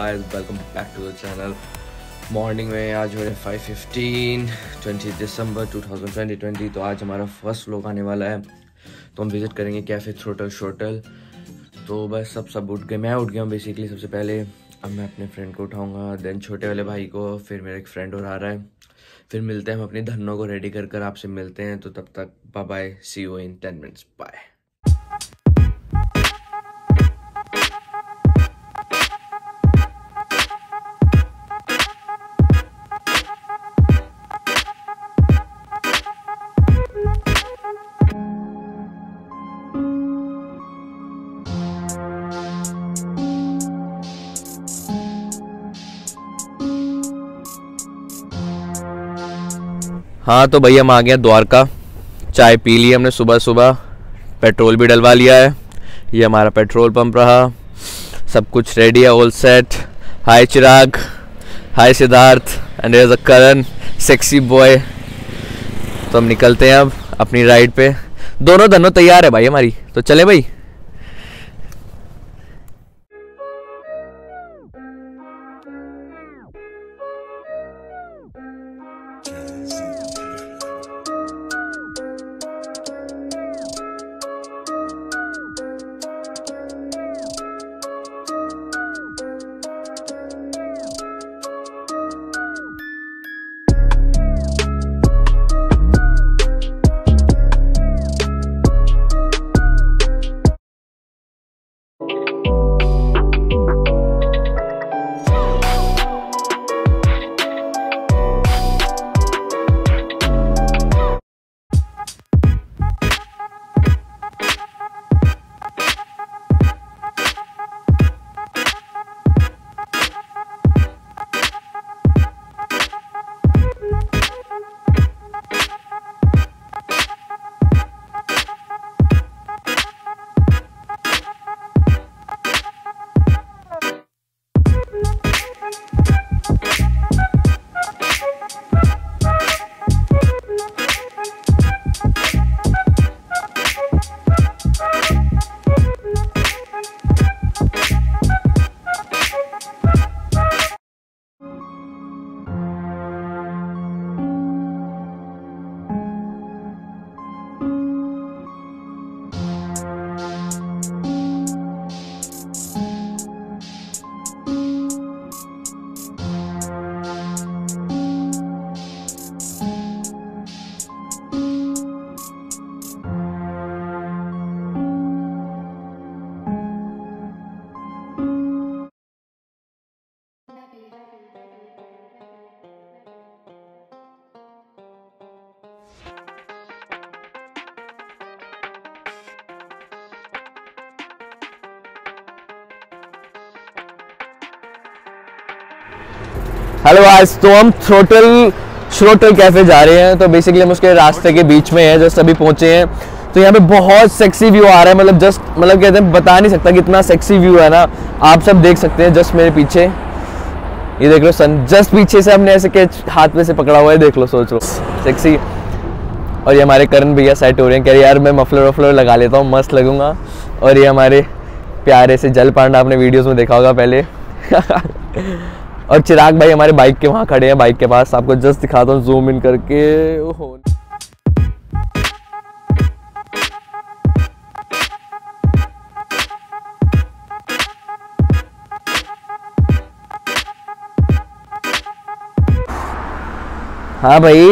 Guys, welcome back to the channel. Morning में आज हो रहे 5:15 20 दिसंबर 2020। तो आज हमारा फर्स्ट व्लॉग आने वाला है। तो हम विजिट करेंगे कैफ़े थ्रोटल शोटल। तो बस सब उठ गए, मैं उठ गया हूँ बेसिकली सबसे पहले। अब मैं अपने फ्रेंड को उठाऊंगा, देन छोटे वाले भाई को, फिर मेरा एक फ्रेंड और आ रहा है। फिर मिलते हैं, हम अपनी धनों को रेडी कर आपसे मिलते हैं। तो तब तक bye bye, see you in 10 minutes, bye. हाँ तो भैया हम आ गए द्वारका। चाय पी ली हमने सुबह सुबह, पेट्रोल भी डलवा लिया है। ये हमारा पेट्रोल पंप रहा, सब कुछ रेडी है, all set. Hi Chirag, hi Siddharth, and there is a Karan, sexy boy. तो हम निकलते हैं अब अपनी राइड पे। दोनों तैयार है भाई हमारी, तो चले भाई। हेलो गाइस, तो हम श्रोटल कैफे जा रहे हैं। तो बेसिकली हम उसके रास्ते के बीच में हैं, जस्ट अभी पहुंचे हैं। तो यहाँ पे बहुत सेक्सी व्यू आ रहा है, मतलब कहते हैं बता नहीं सकता कितना सेक्सी व्यू है ना। आप सब देख सकते हैं जस्ट मेरे पीछे, ये देख लो सन जस्ट पीछे से हमने ऐसे के हाथ में से पकड़ा हुआ है, देख लो, सोच लो सेक्सी। और ये हमारे करण भैया सेट हो रहे हैं, कह रहे यार मैं मफलर लगा लेता हूँ, मस्त लगूंगा। और ये हमारे प्यारे से जल पांडा, आपने वीडियोस में देखा होगा पहले। और चिराग भाई हमारे बाइक के वहाँ खड़े हैं, बाइक के पास। आपको जस्ट दिखाता हूँ जूम इन करके। ओहो, हाँ भाई,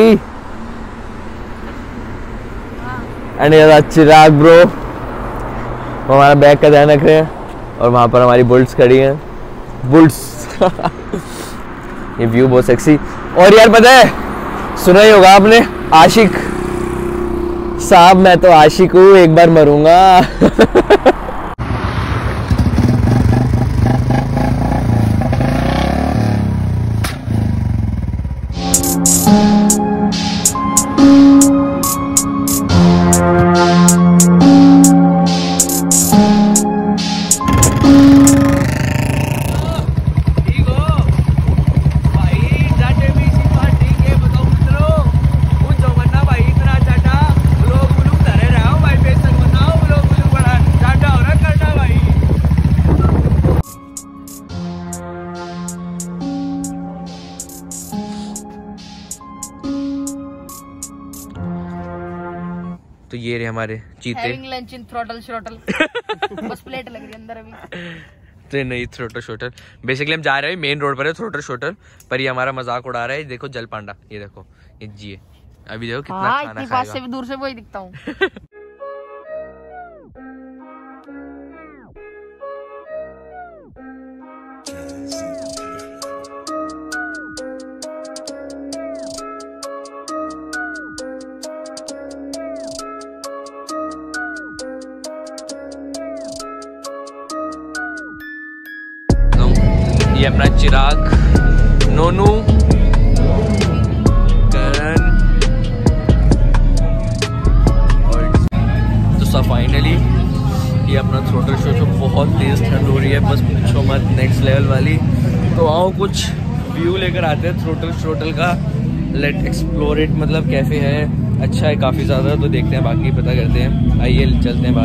एंड चिराग ब्रो वो हमारा बैग का ध्यान रख रहे हैं। और वहाँ पर हमारी बुल्ट्स खड़ी हैं, बुल्ट्स। ये व्यू बहुत सेक्सी। और यार पता है, सुना ही होगा आपने, आशिक साहब, मैं तो आशिक हूँ, एक बार मरूंगा। ये रहे हमारे चीते। Lunch in Throttle shrottle. बस प्लेट लग रही है अंदर अभी। तो नहीं थ्रोटल शोटल, बेसिकली हम जा रहे हैं मेन रोड पर है थ्रोटल शोटल, पर ये हमारा मजाक उड़ा रहा है। देखो जल पांडा, ये देखो ये जी, अभी देखो कितना खाना इतनी पास से भी दूर से वही दिखता हूँ। ये अपना चिराग, नोनू, करण और तो फाइनली ये अपना थ्रोटल शो जो बहुत तेज ठंड हो रही है, बस पूछो मत, नेक्स्ट लेवल वाली। तो आओ कुछ व्यू लेकर आते हैं थ्रोटल का, लेट एक्सप्लोर इट। मतलब कैफे है, अच्छा है काफ़ी ज़्यादा, तो देखते हैं बाकी पता करते हैं। आइए चलते हैं बाहर।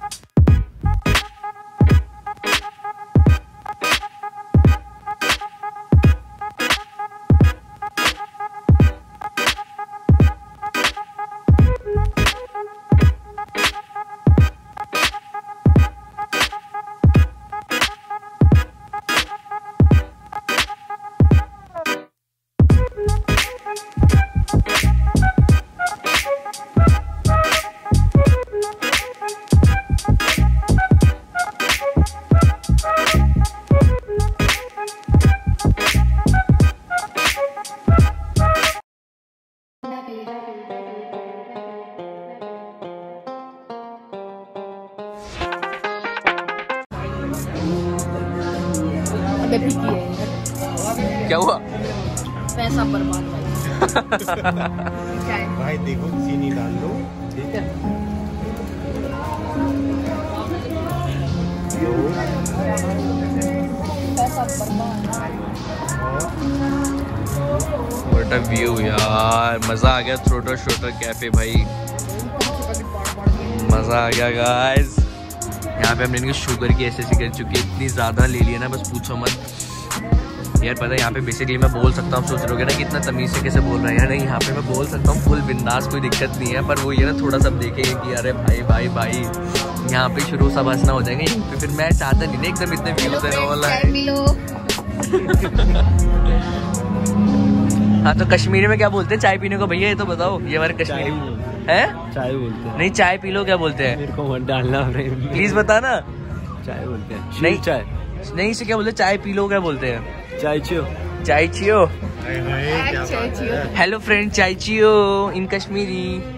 क्या हुआ? पैसा बर्बाद भाई देखो चीनी डाल लो, ठीक है। व्हाट अ व्यू यार, मजा आ गया थ्रोटल शोटल कैफे भाई, मजा आ गया गाइस। यहाँ पे हमने इनकी शुगर की ऐसे कर चुकी है, इतनी ज़्यादा ले लिया ना बस पूछो मत यार। पता है यहाँ पे बेसिकली मैं बोल सकता हूँ, सोच रहे हो ना कि इतना तमीज़ से कैसे बोल रहे हैं यार। नहीं, यहाँ पे मैं बोल सकता हूँ फुल बिंदास, कोई दिक्कत नहीं है। पर वो ये ना थोड़ा सा देखेंगे कि अरे भाई भाई भाई यहाँ पे शुरू सब हंसना हो जाएंगे, तो फिर मैं चाहता नहीं ना एकदम इतने व्यूज देने वाला है। हाँ तो कश्मीरी में क्या बोलते हैं चाय पीने को भैया, ये तो बताओ। ये हमारे कश्मीरी है, चाय बोलते हैं। नहीं चाय पी लो क्या बोलते हैं? मेरे को मत डालना प्लीज बता ना। चाय बोलते हैं। नहीं चाय नहीं, इसे क्या बोलते हैं? चाय पी लो क्या बोलते हैं? चाय चियो। चाय चियो। हेलो फ्रेंड, चाय चियो इन कश्मीरी।